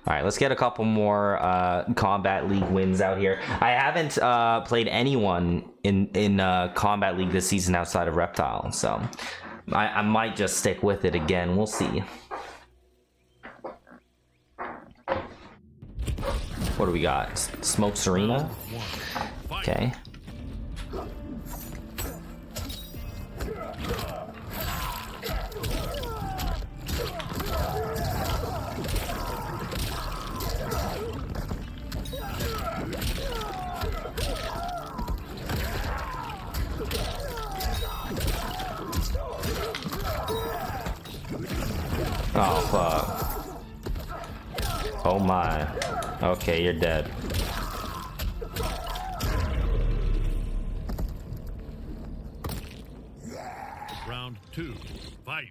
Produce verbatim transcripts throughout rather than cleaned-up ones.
All right, let's get a couple more uh, Kombat League wins out here. I haven't uh, played anyone in in uh, Kombat League this season outside of Reptile, so I, I might just stick with it again. We'll see. What do we got? S Smoke Serena. Okay. Oh fuck. Oh my. Okay, you're dead. Round two, fight.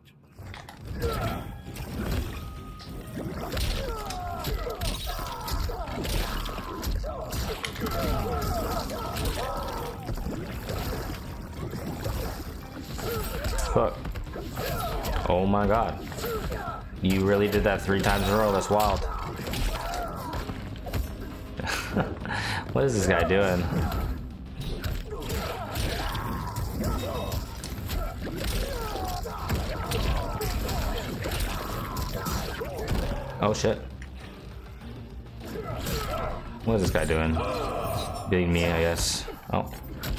Fuck. Oh my god. You really did that three times in a row. That's wild. What is this guy doing? Oh shit. What is this guy doing? Beating me, I guess. Oh.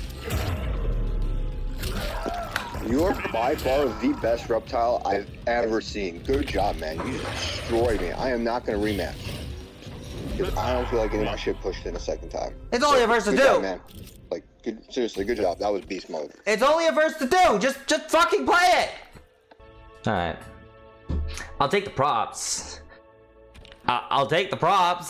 You're by far the best Reptile I've ever seen. Good job, man. You destroyed me. I am not going to rematch. Because I don't feel like getting my shit pushed in a second time. It's only a verse to good do. Job, man. Like, good, seriously, good job. That was beast mode. It's only a verse to do. Just, just fucking play it. All right. I'll take the props. I I'll take the props.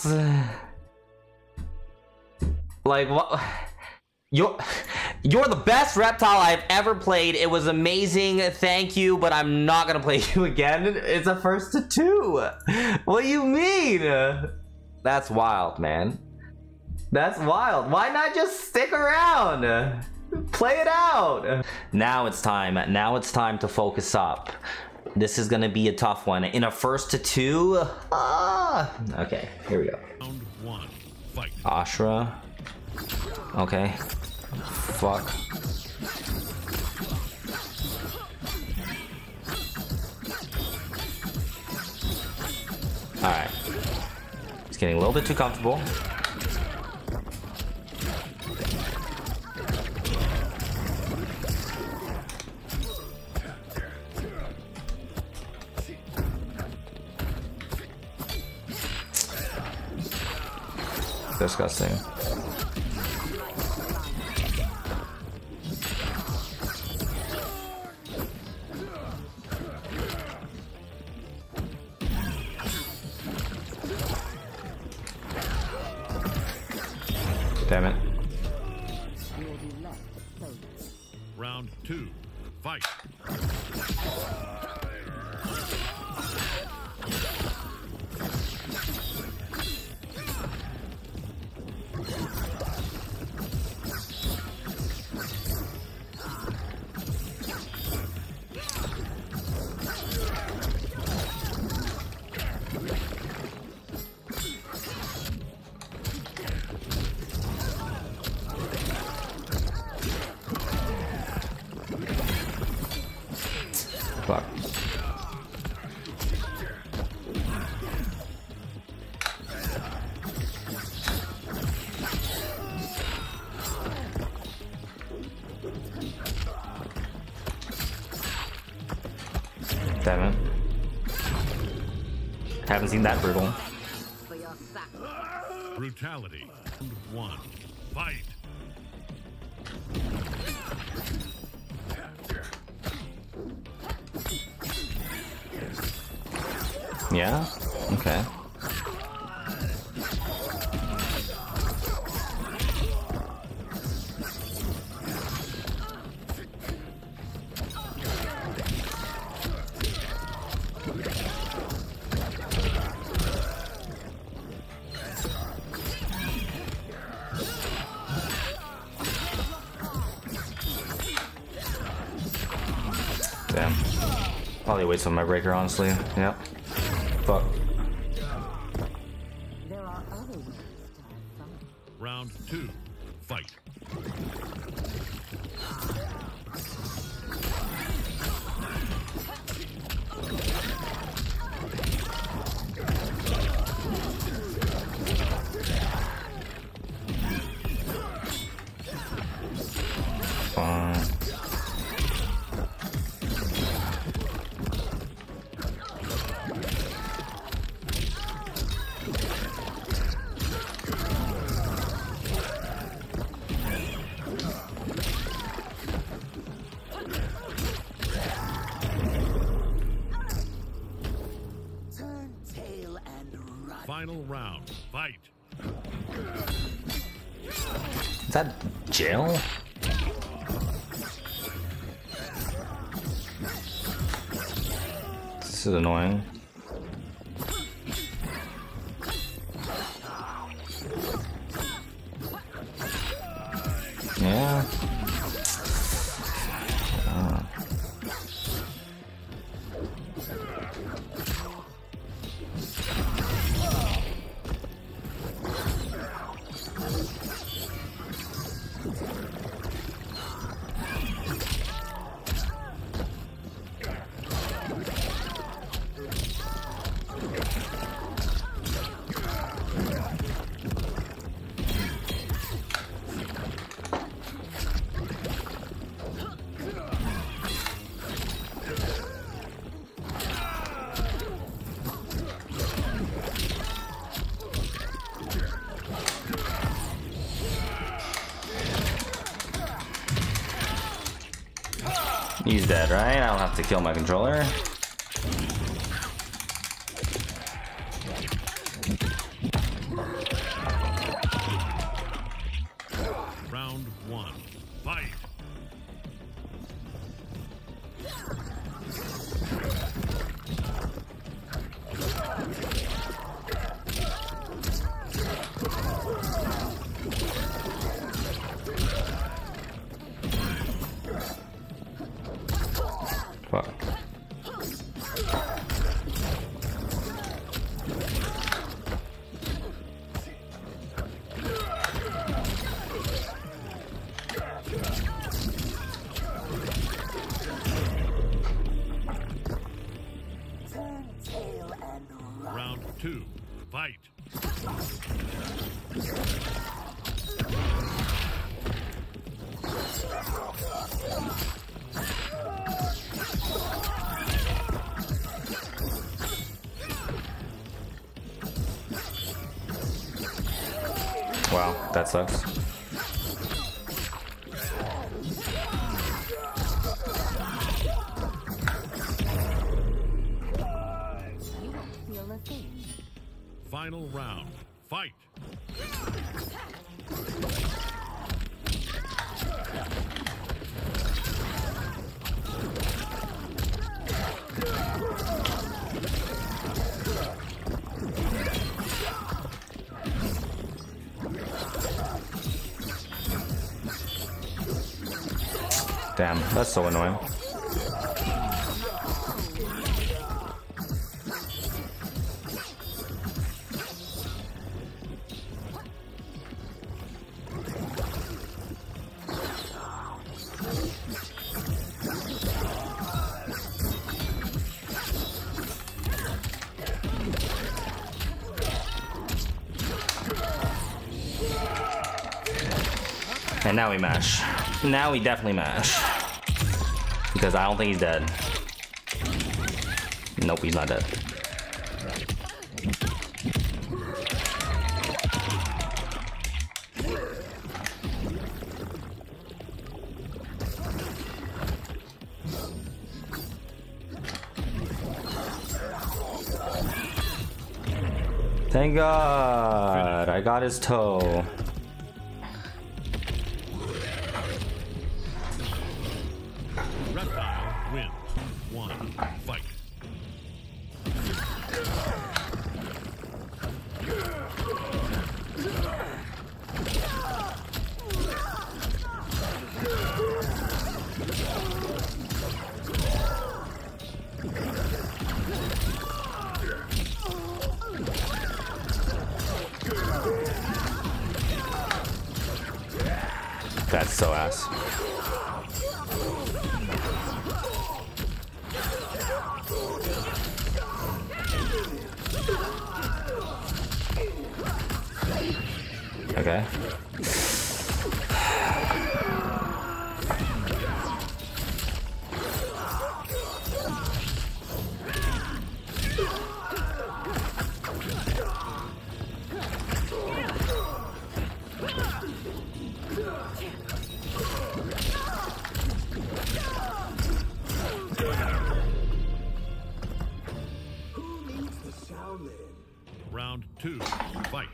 Like what? You're, you're the best Reptile I've ever played. It was amazing. Thank you, but I'm not gonna play you again. It's a first to two. What do you mean? That's wild, man. That's wild. Why not just stick around? Play it out. Now it's time. Now it's time to focus up. This is gonna be a tough one. In a first to two. Ah. Okay, here we go. Round one, fight. Ashra. Okay. Fuck. Alright. It's getting a little bit too comfortable. Disgusting. Damn it. Round two, fight. Fuck. Damn it. Haven't seen that brutal. Brutality. Round one, fight. Yeah? Okay. Damn. Probably waste on my breaker, honestly. Yep. Fuck. two, fight. Fine. Final round, fight. Is that jail? This is annoying. Yeah. Uh. He's dead, right? I don't have to kill my controller. Round one, fight. Fuck. Round two, fight. Wow, that sucks. Final round, fight. Damn, that's so annoying. And now we mash. Now we definitely mash. Because I don't think he's dead. Nope, he's not dead. Thank God, I got his toe. Reptile wins. One, fight. so ass. Okay. Round two, fight.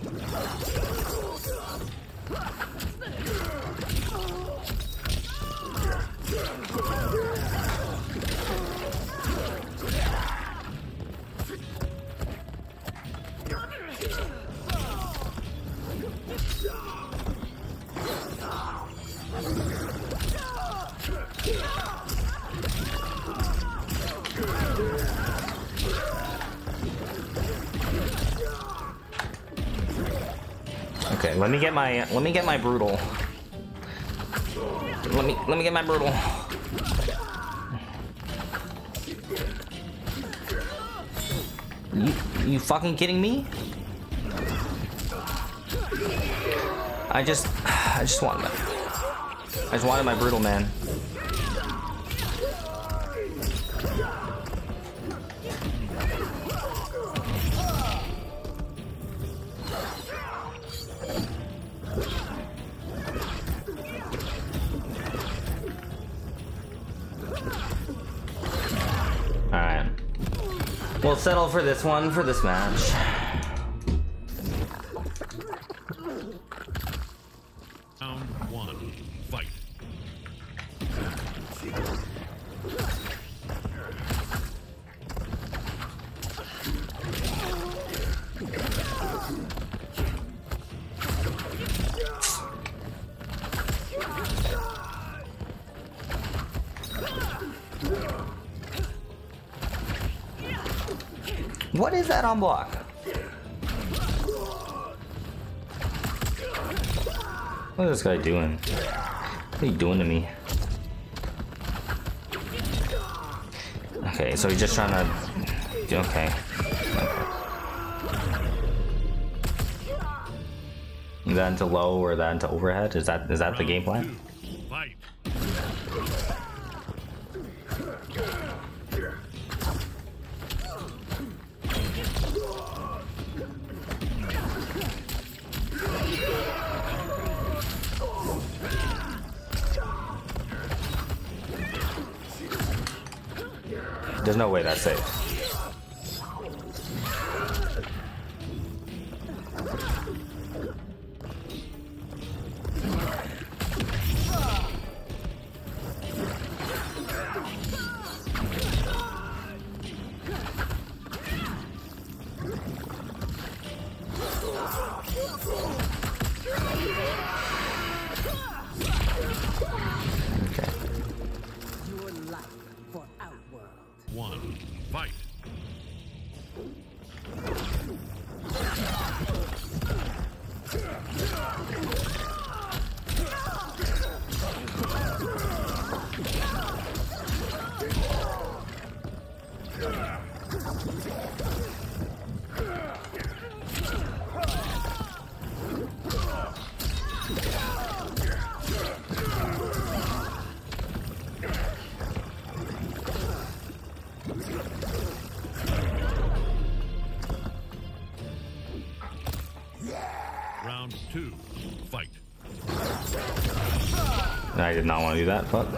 Okay, let me get my let me get my brutal. Let me let me get my brutal. You you fucking kidding me? I just I just wanted my I just wanted my brutal, man. We'll settle for this one for this match. Round one, fight. What is that on block? What is this guy doing? What are you doing to me? Okay, so he's just trying to... Okay. Okay. Is that into low or that into overhead? Is that is that the game plan? Fight. There's no way that's safe. One, fight. Round two, fight. I did not want to do that, fuck.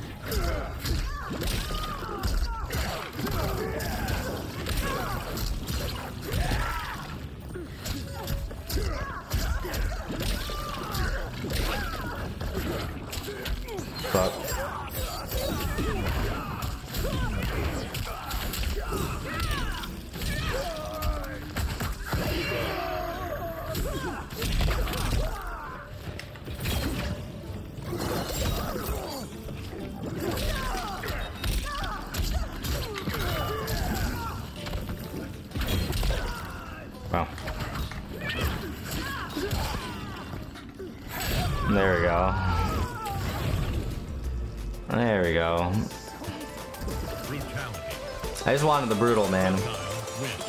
Fuck. Wow. There we go. There we go. Brutality. I just wanted the brutal, man. Reptile wins.